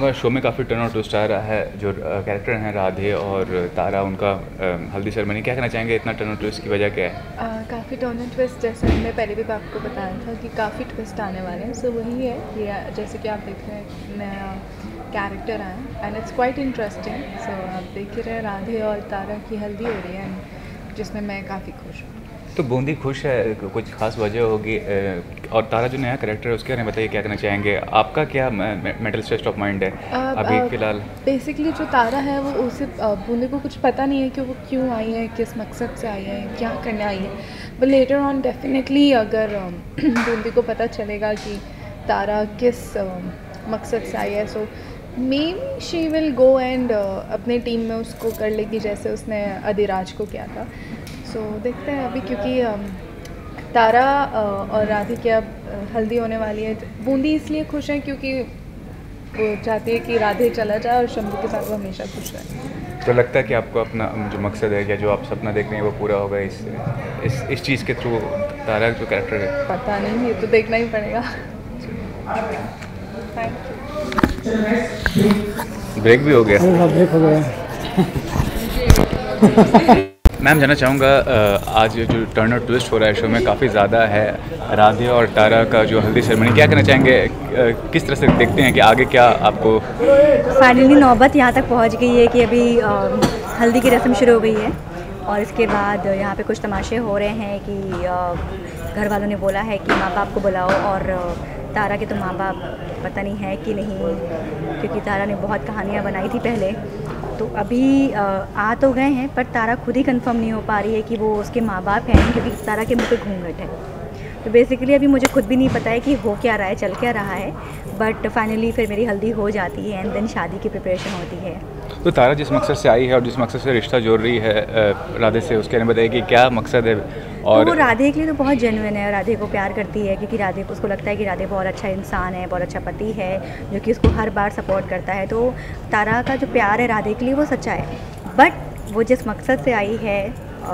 चाहूँगा शो में काफ़ी टर्न और ट्विस्ट आ रहा है, जो कैरेक्टर हैं राधे और तारा, उनका हल्दी सेरेमनी, क्या कहना चाहेंगे इतना टर्न और ट्विस्ट की वजह क्या है? काफ़ी टर्न एंड ट्विस्ट, जैसे हमने पहले भी आपको बताया था कि काफ़ी ट्विस्ट आने वाले हैं। सो वही है ये, जैसे कि आप देख रहे हैं नया कैरेक्टर आया and it's quite interesting. So आप देख ही रहे हैं राधे और तारा की हल्दी हो रही है एंड जिसमें मैं काफ़ी खुश हूँ। तो बूंदी खुश है, कुछ खास वजह होगी? और तारा जो नया कैरेक्टर है उसके बारे में बताइए, क्या कहना चाहेंगे? आपका क्या मेंटल स्टेट ऑफ माइंड है अभी फ़िलहाल? बेसिकली जो तारा है वो उसे बूंदी को कुछ पता नहीं है कि वो क्यों आई है, किस मकसद से आई है, क्या करने आई है। बट लेटर ऑन डेफिनेटली अगर बूंदी को पता चलेगा कि तारा किस मकसद से आई है, so maybe she will go and अपने टीम में उसको कर लेगी जैसे उसने अधिराज को किया था। सो देखते हैं अभी, क्योंकि तारा और राधे की अब हल्दी होने वाली है। बूंदी इसलिए खुश है क्योंकि वो चाहती है कि राधे चला जाए और शंभू के साथ वो हमेशा खुश रहे। तो लगता है कि आपको अपना जो मकसद है या जो आप सपना देख रहे हैं वो पूरा होगा इस चीज़ के थ्रू, तारा जो कैरेक्टर है? पता नहीं, ये तो देखना ही पड़ेगा। Thank you. ब्रेक भी हो गया? ब्रेक हो गया। मैम, जानना चाहूँगा आज जो टर्न और ट्विस्ट हो रहा है शो में काफ़ी ज़्यादा है, राधे और तारा का जो हल्दी सेरेमनी, क्या कहना चाहेंगे? किस तरह से देखते हैं कि आगे क्या आपको? फाइनली नौबत यहाँ तक पहुँच गई है कि अभी हल्दी की रस्म शुरू हो गई है और इसके बाद यहाँ पे कुछ तमाशे हो रहे हैं कि घर वालों ने बोला है कि माँ बाप को बुलाओ, और तारा के तो माँ बाप पता नहीं है कि नहीं, क्योंकि तारा ने बहुत कहानियाँ बनाई थी पहले। तो अभी आ तो गए हैं पर तारा खुद ही कंफर्म नहीं हो पा रही है कि वो उसके माँ बाप हैं, क्योंकि तारा के मुँह पे घूंघट है। तो बेसिकली अभी मुझे खुद भी नहीं पता है कि हो क्या रहा है, चल क्या रहा है। बट फाइनली फिर मेरी हल्दी हो जाती है एंड देन शादी की प्रिपरेशन होती है। तो तारा जिस मकसद से आई है और जिस मकसद से रिश्ता जोड़ रही है राधे से, उसके बारे में बताइए कि क्या मकसद है? और तो वो राधे के लिए तो बहुत जेन्युइन है, राधे को प्यार करती है क्योंकि राधे को उसको लगता है कि राधे बहुत अच्छा इंसान है, बहुत अच्छा पति है जो कि उसको हर बार सपोर्ट करता है। तो तारा का जो प्यार है राधे के लिए वो सच्चा है। बट वो जिस मकसद से आई है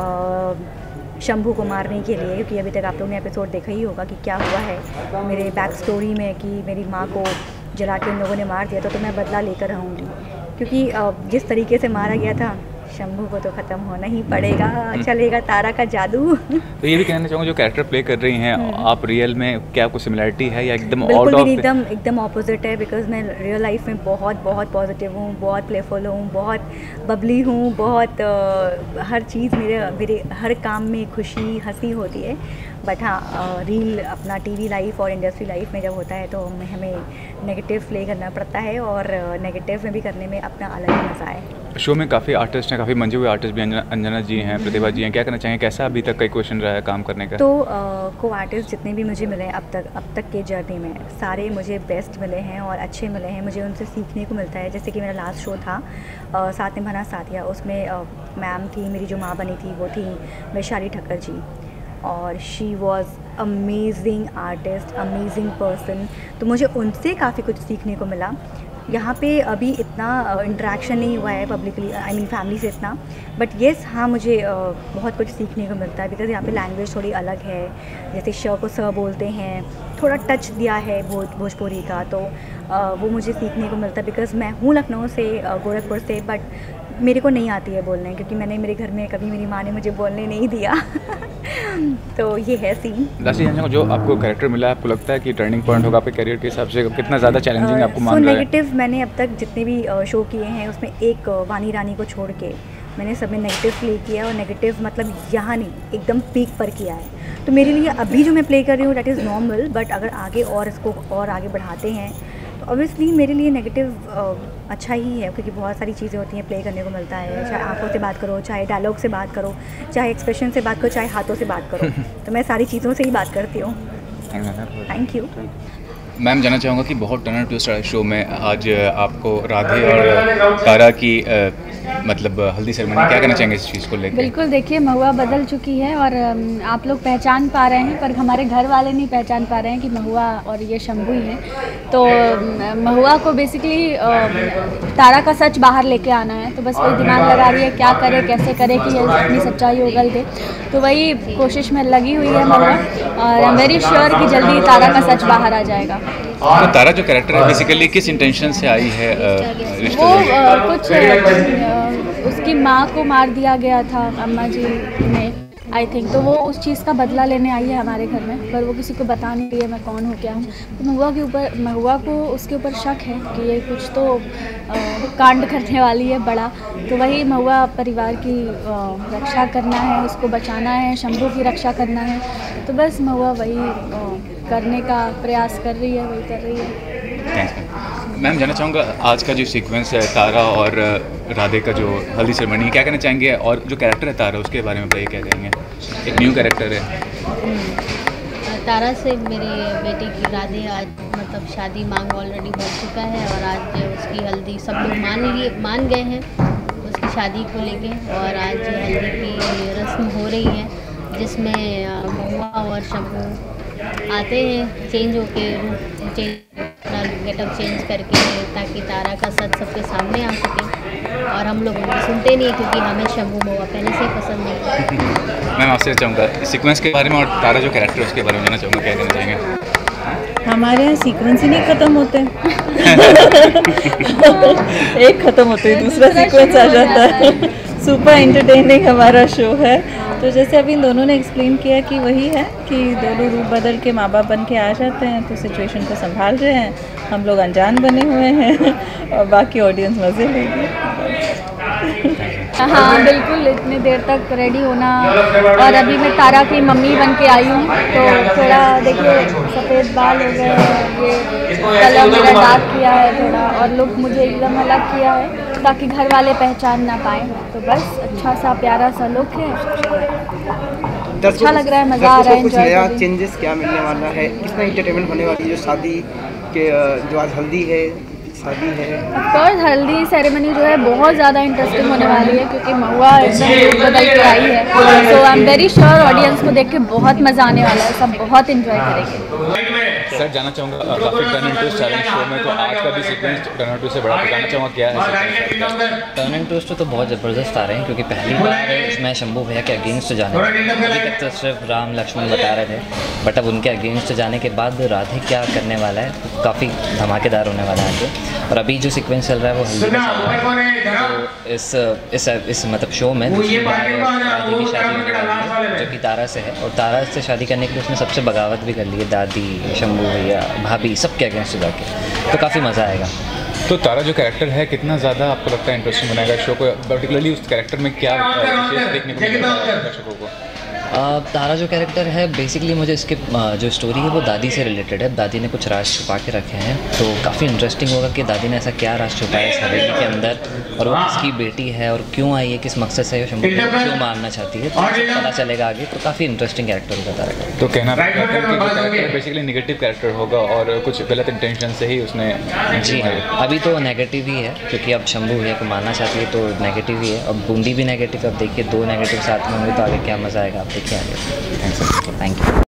शंभू को मारने के लिए, क्योंकि अभी तक आप लोगों ने एपिसोड देखा ही होगा कि क्या हुआ है मेरे बैक स्टोरी में, कि मेरी माँ को जला के उन लोगों ने मार दिया था, तो मैं बदला लेकर रहूँगी। क्योंकि जिस तरीके से मारा गया था शंभू को तो ख़त्म होना ही पड़ेगा, चलेगा तारा का जादू। तो ये भी कहना चाहूँगा जो कैरेक्टर प्ले कर रही हैं आप, रियल में क्या कुछ सिमिलरिटी है या एकदम बिल्कुल भी एकदम ऑपोजिट है। बिकॉज मैं रियल लाइफ में बहुत पॉजिटिव हूँ, बहुत प्लेफुल हूँ, बहुत बबली हूँ, बहुत हर चीज़ मेरे हर काम में खुशी हंसी होती है। बट हाँ, रील अपना टीवी लाइफ और इंडस्ट्री लाइफ में जब होता है तो हमें नेगेटिव प्ले करना पड़ता है, और नेगेटिव में भी करने में अपना अलग ही मज़ा है। शो में काफ़ी आर्टिस्ट हैं, काफ़ी मंजे हुए आर्टिस्ट भी, अंजना जी हैं, प्रतिभा जी हैं, क्या कहना चाहेंगे? कैसा अभी तक का क्वेश्चन रहा है काम करने का? तो को आर्टिस्ट जितने भी मुझे मिले अब तक के जर्नी में, सारे मुझे बेस्ट मिले हैं और अच्छे मिले हैं। मुझे उनसे सीखने को मिलता है। जैसे कि मेरा लास्ट शो था साथ निभाना साथिया, उसमें मैम थी, मेरी जो माँ बनी थी वो थी वैशाली ठक्कर जी, और she was amazing artist, amazing person. तो मुझे उनसे काफ़ी कुछ सीखने को मिला। यहाँ पे अभी इतना इंटरेक्शन नहीं हुआ है पब्लिकली, आई मीन फैमिली से इतना, बट येस हाँ, मुझे बहुत कुछ सीखने को मिलता है। बिकॉज़ यहाँ पे लैंग्वेज थोड़ी अलग है, जैसे श को स बोलते हैं, थोड़ा टच दिया है भोजपुरी का, तो वो मुझे सीखने को मिलता है। बिकॉज़ मैं हूँ लखनऊ से, गोरखपुर से, बट मेरे को नहीं आती है बोलने, क्योंकि मेरे घर में कभी मेरी माँ ने मुझे बोलने नहीं दिया। तो ये है सीन। लास्टली जो आपको कैरेक्टर मिला, आपको लगता है कि टर्निंग पॉइंट होगा आपके करियर के हिसाब से? कितना ज़्यादा चैलेंजिंग आपको मान रहा है? नेगेटिव मैंने अब तक जितने भी शो किए हैं उसमें एक वानी रानी को छोड़ के मैंने सब में नेगेटिव प्ले किया, और नेगेटिव मतलब यहाँ नहीं, एकदम पीक पर किया है। तो मेरे लिए अभी जो मैं प्ले कर रही हूँ दैट इज़ नॉर्मल, बट अगर आगे और इसको और आगे बढ़ाते हैं तो ऑब्वियसली मेरे लिए नेगेटिव अच्छा ही है, क्योंकि बहुत सारी चीज़ें होती हैं प्ले करने को मिलता है। चाहे आंखों से बात करो, चाहे डायलॉग से बात करो, चाहे एक्सप्रेशन से बात करो, चाहे हाथों से बात करो, तो मैं सारी चीज़ों से ही बात करती हूँ। थैंक यू मैम, जानना चाहूँगा कि बहुत टर्न ट्विस्ट रहा शो में, आज आपको राधे और तारा की मतलब हल्दी सेरेमनी, क्या कहना चाहेंगे इस चीज़ को लेकर? बिल्कुल, देखिए महुआ बदल चुकी है और आप लोग पहचान पा रहे हैं, पर हमारे घर वाले नहीं पहचान पा रहे हैं कि महुआ और ये शंभू ही हैं। तो महुआ को बेसिकली तारा का सच बाहर लेके आना है, तो बस वही दिमाग लगा रही है क्या करे, कैसे करे कि ये अपनी सच्चाई उगल दे। तो वही कोशिश में लगी हुई है महुआ, और आई एम वेरी श्योर कि जल्दी तारा का सच बाहर आ जाएगा। तो तारा जो कैरेक्टर है बेसिकली किस इंटेंशन से आई है रिश्ते वो में? कुछ उसकी माँ को मार दिया गया था अम्मा जी ने, आई थिंक, तो वो उस चीज़ का बदला लेने आई है हमारे घर में, पर वो किसी को बता नहीं रही है मैं कौन हूँ क्या हूँ। तो महुआ को उसके ऊपर शक है कि ये कुछ तो कांड करने वाली है बड़ा, तो वही महुआ परिवार की रक्षा करना है, उसको बचाना है, शंभू की रक्षा करना है, तो बस महुआ वही करने का प्रयास कर रही है, वही कर रही है। Thanks ma'am. जानना चाहूँगा आज का जो सीक्वेंस है तारा और राधे का जो हल्दी सेरेमनी है, क्या कहना चाहेंगे? और जो कैरेक्टर है तारा उसके बारे में बताइए, क्या कहेंगे? एक न्यू कैरेक्टर है तारा से मेरी बेटी की राधे आज मतलब शादी मांग ऑलरेडी हो चुका है और आज उसकी हल्दी सब लोग मान गए हैं उसकी शादी को लेके, और आज हल्दी की रस्म हो रही है जिसमें महुआ और शंभू आते हैं चेंज होके गेटअप चेंज करके, ताकि तारा का सच सबके सामने आ सके, और हम लोग उनको सुनते नहीं क्योंकि हमें शंभू महुआ पहले से ही पसंद नहीं। मैम आपसे चाहूँगा सीक्वेंस के बारे में और तारा जो कैरेक्टर है उसके बारे में जानना चाहूँगा, क्या कहना चाहेंगे? हमारे यहाँ सीक्वेंस ही नहीं ख़त्म होते एक ख़त्म होते ही दूसरा सीक्वेंस आ जाता है। सुपर एंटरटेनिंग हमारा शो है। तो जैसे अभी इन दोनों ने एक्सप्लेन किया कि वही है कि दोनों रूप बदल के माँ बाप बन के आ जाते हैं, तो सिचुएशन को संभाल रहे हैं, हम लोग अनजान बने हुए हैं और बाकी ऑडियंस मज़े लेगी। हाँ बिल्कुल, इतनी देर तक रेडी होना, और अभी मैं तारा की मम्मी बन के आई हूँ, तो थोड़ा देखिए सफ़ेद बाल हो गए हैं, ये कलर मेरा डार्क किया है थोड़ा, और लुक मुझे एकदम अलग किया है ताकि घर वाले पहचान ना पाएँ, तो बस अच्छा सा प्यारा सा लुक है, अच्छा लग रहा है, मज़ा आ रहा है। कुछ नया चेंजेस क्या मिलने वाला है, कितना एंटरटेनमेंट होने वाली है जो शादी के जो आज हल्दी है शादी है? ऑफकोर्स हल्दी सेरेमनी जो है बहुत ज़्यादा इंटरेस्टिंग होने वाली है क्योंकि महुआ एकदम रूप बदल के आई है, so I am very sure audience को देख के बहुत मज़ा आने वाला है, सब बहुत इंजॉय करेंगे। सर जानना चाहूँगा काफ़ी turn and twist challenge show में, तो आज का भी सीक्वेंस टर्न एंड ट्विस्ट से बड़ा, तो जानना चाहूँगा क्या है? टर्न एंड ट्विस्ट तो बहुत ज़बरदस्त आ रहे हैं क्योंकि पहली बार उसमें शंभू भैया के अगेंस्ट जाने, अभी तक तो सिर्फ राम लक्ष्मण बता रहे थे, बट अब उनके अगेंस्ट जाने के बाद राधे क्या करने वाला है काफ़ी धमाकेदार होने वाला है आगे। और अभी जो सीक्वेंस चल रहा है वो हल्दी का चल रहा है, तो इस मतलब शो में राधे की शादी होने वाली है जो कि तारा से है, और तारा से शादी करने के लिए उसने सबसे बगावत भी कर ली है, दादी, शंभू भैया, भाभी, सबके अगेंस्ट जाके, तो काफ़ी मज़ा आएगा। तो तारा जो कैरेक्टर है कितना ज़्यादा आपको लगता है इंटरेस्टिंग बनाएगा शो को, पर्टिकुलरली उस कैरेक्टर में क्या विशेष देखने को मिलेगा दर्शकों को? तारा जो कैरेक्टर है बेसिकली मुझे इसके जो स्टोरी है वो दादी से रिलेटेड है, दादी ने कुछ राज छुपा के रखे हैं, तो काफ़ी इंटरेस्टिंग होगा कि दादी ने ऐसा क्या राज छुपाया इस हवेली के अंदर, और वो किसकी बेटी है और क्यों आई है, किस मकसद से शंभू को क्यों मारना चाहती है, तो पता चलेगा आगे, तो काफ़ी इंटरेस्टिंग कैरेक्टर होगा तारा का। तो कहना कैरेक्टर बेसिकली नेगेटिव कैरेक्टर होगा और कुछ गलत इंटेंशन से ही उसने? जी हाँ, अभी तो नेगेटिव ही है क्योंकि अब शंभू भैया को मारना चाहती है तो नेगेटिव ही है, अब बूंदी भी नेगेटिव, अब देखिए 2 नेगेटिव साथ में होंगे तो आगे क्या मज़ा आएगा, आप देखिए आगे। Thank you.